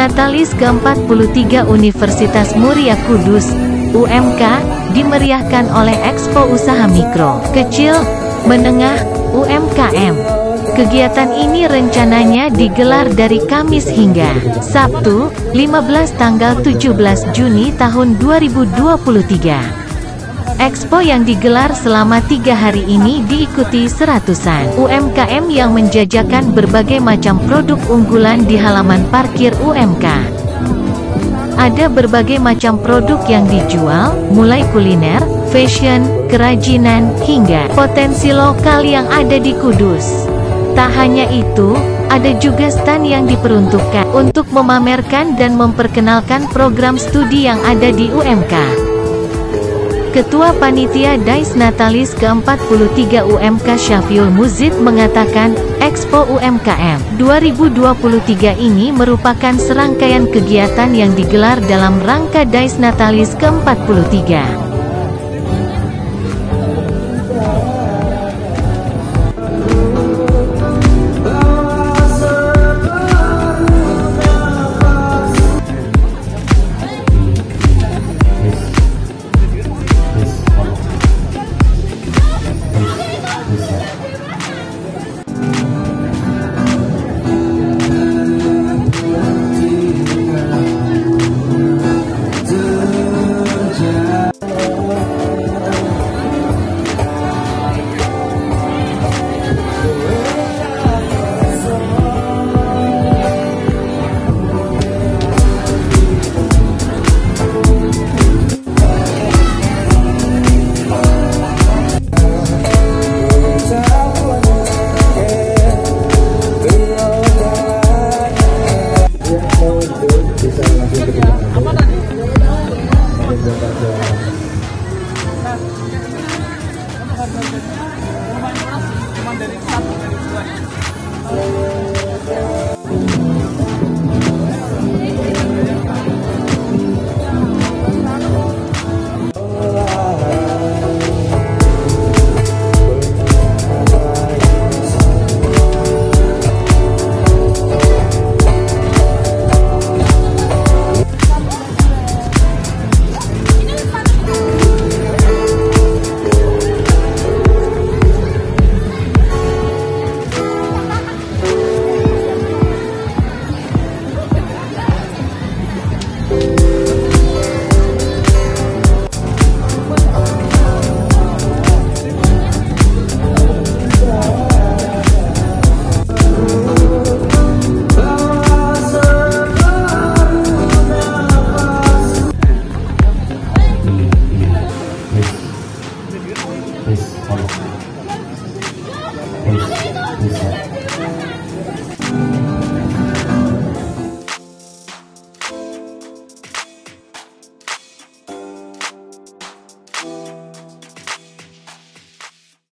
Natalis ke-43 Universitas Muria Kudus, UMK, dimeriahkan oleh Expo Usaha Mikro, Kecil, Menengah, UMKM. Kegiatan ini rencananya digelar dari Kamis hingga Sabtu, 15 tanggal 17 Juni tahun 2023. Expo yang digelar selama 3 hari ini diikuti seratusan UMKM yang menjajakan berbagai macam produk unggulan di halaman parkir UMK. Ada berbagai macam produk yang dijual, mulai kuliner, fashion, kerajinan, hingga potensi lokal yang ada di Kudus. Tak hanya itu, ada juga stand yang diperuntukkan untuk memamerkan dan memperkenalkan program studi yang ada di UMK. Ketua Panitia Dais Natalis ke-43 UMK Syafiul Muzid mengatakan, Expo UMKM 2023 ini merupakan serangkaian kegiatan yang digelar dalam rangka Dais Natalis ke-43.